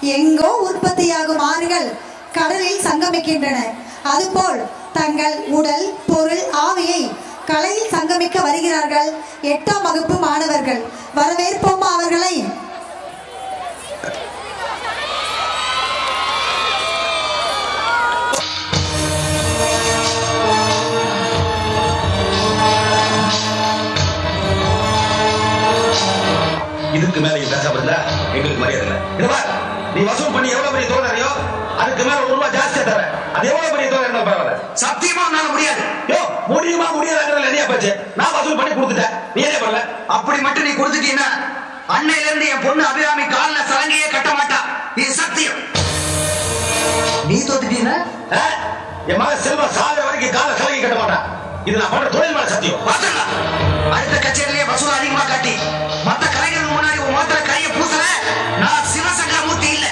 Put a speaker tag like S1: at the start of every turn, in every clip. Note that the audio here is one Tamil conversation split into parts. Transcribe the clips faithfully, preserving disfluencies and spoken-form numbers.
S1: எங்கோ உற்பத்தியாகும் ஆறுகள் கடலில் சங்கமிக்கின்றன. அதுபோல் தங்கள் உடல் பொருள் ஆவியை கலையில் சங்கமிக்க வருகிறார்கள் எட்டாம் வகுப்பு மாணவர்கள். வரவேற்போமா அவர்களை?
S2: இதுக்கு மேல பேசப்படுதா எங்களுக்கு மரியாதை இல்லை. நீ வசூல் பண்ணி எவ்வளவு பெரிய தொகை அறியோ அதுக்கு மேல ஒரு ரூபாய் ஜாஸ்தியா தர. அது எவ்வளவு பெரிய தொகை இருந்தா பரவாயில்ல. சத்தியமா என்னால முடியாது. யோ முடியுமா முடியாதுங்கிறதுல என்ன போச்சு? நான் வசூல் பண்ணி கொடுத்துட்டேன், நீ என்ன பண்ணல? அப்படி மட்டும் நீ கொடுத்துட்டீங்கன்னா அன்னையில இருந்து என் பொண்ணு அபிராமி காலில் சலங்கையே கட்ட மாட்டா. இது சத்தியம். நீ தோத்துட்டீங்கன்னா என் மகன் செல்வா சாகிற வரைக்கும் கால சலங்கை கட்ட மாட்டான். இது நான் பண்ற தொழில் மேல சத்தியம். அடுத்த கச்சேரியிலேயே வசூல் அதிகமா காட்டி மத்த கலைஞர்கள் முன்னாடி உன் மாத்திர கையை பூசல. நான் சிவசங்கரமூர்த்தி இல்ல.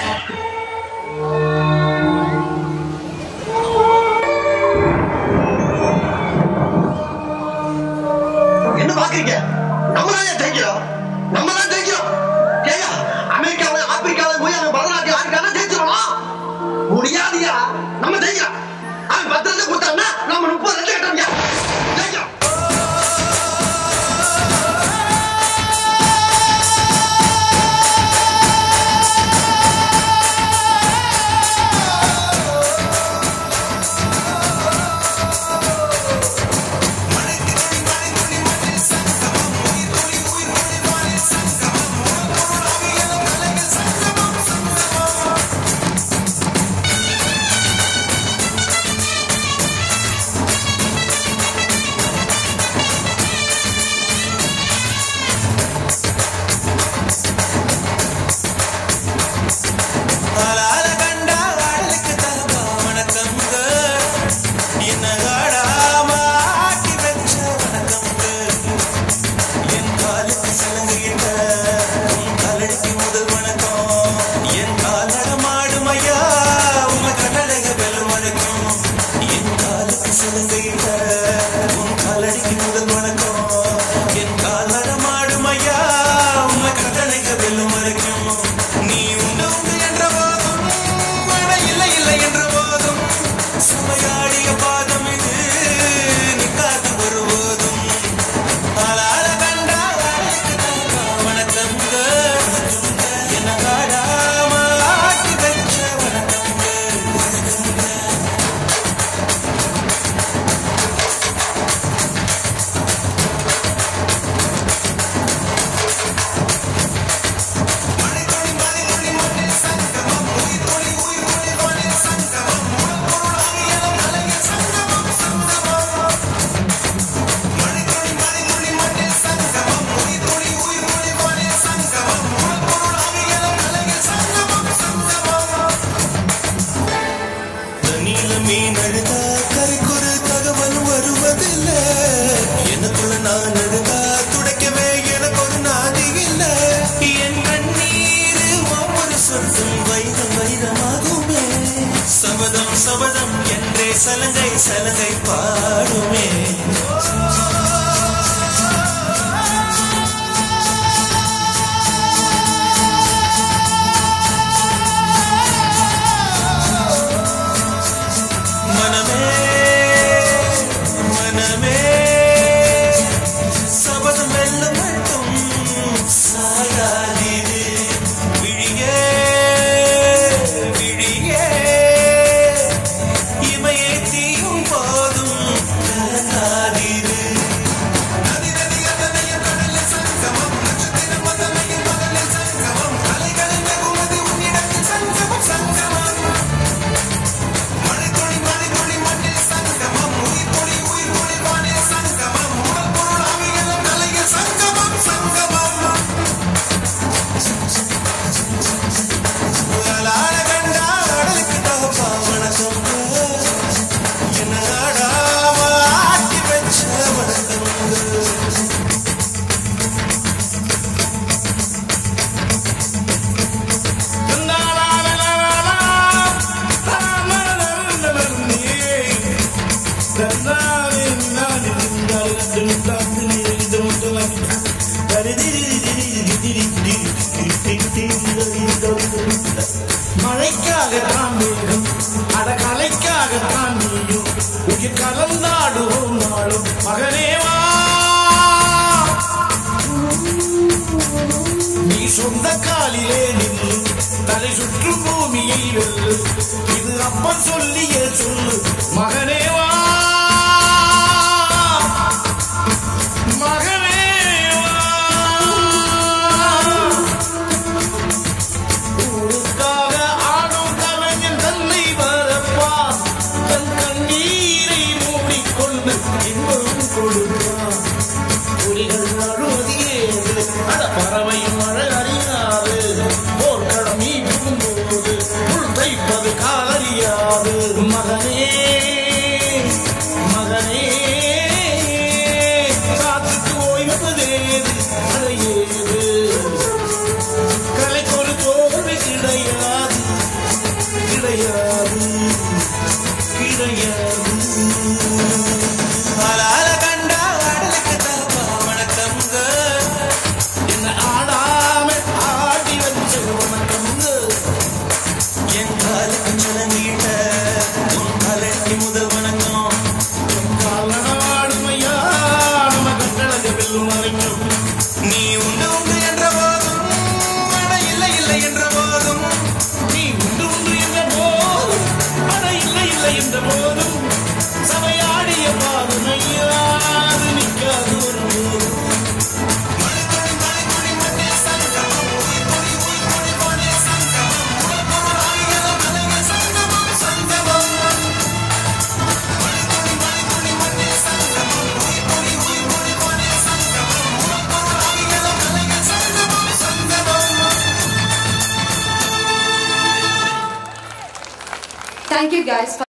S2: என்ன பாக்குறீங்க? நம்ம தான் ஜெயிக்கிறோம், நம்ம தான் ஜெயிக்கிறோம். ஏயா அமெரிக்காவில ஆப்பிரிக்காவில போய் அந்த பரதநாட்டியம் ஆடிக்கான ஜெயிச்சிருவோம். முடியாதியா? நம்ம ஜெயிக்கிறோம். அவன் பத்து லட்சம் கொடுத்தாங்கன்னா நம்ம முப்பது லட்சம் கட்டணும். ஜெயிக்கிறோம். சலங்கை சலங்கை பாடுமே. மனமே மனமே சபதம் வெல்ல மட்டும் சாயாதீது. விழியே விழியே இமையே தீயும் போதும் கலங்காதீது.
S3: மழைக்காகத்தான் மேகம் அட கலைக்காகத்தான் நீயும் உயிர் கலந்தாடுவோம் நாளும் மகனேவா நீ சொந்த காலிலே நின்று தலை சுற்றும் பூமியை வெல்லு இது அப்பன் சொல்லிய சொல்லு மகனேவா பறவையும் மழை அறியாது போர்க்களம் மீட்டும் போது உள் தைப்பது காலறியாது மகனே மகனே காற்றுக்கு ஓய்வதேது அழையேது கலைக்கொரு தோல்வி கிடையாது கிடையாது கிடையாது நீ உண்டு உண்டு என்ற போதும் அட இல்லை இல்லை என்ற போதும் நீ உண்டு உண்டு என்ற போதும் அட இல்லை இல்லை என்ற போதும் சபையாடிய பாதுமையாது நிற்காது ஒரு
S4: Thank you guys.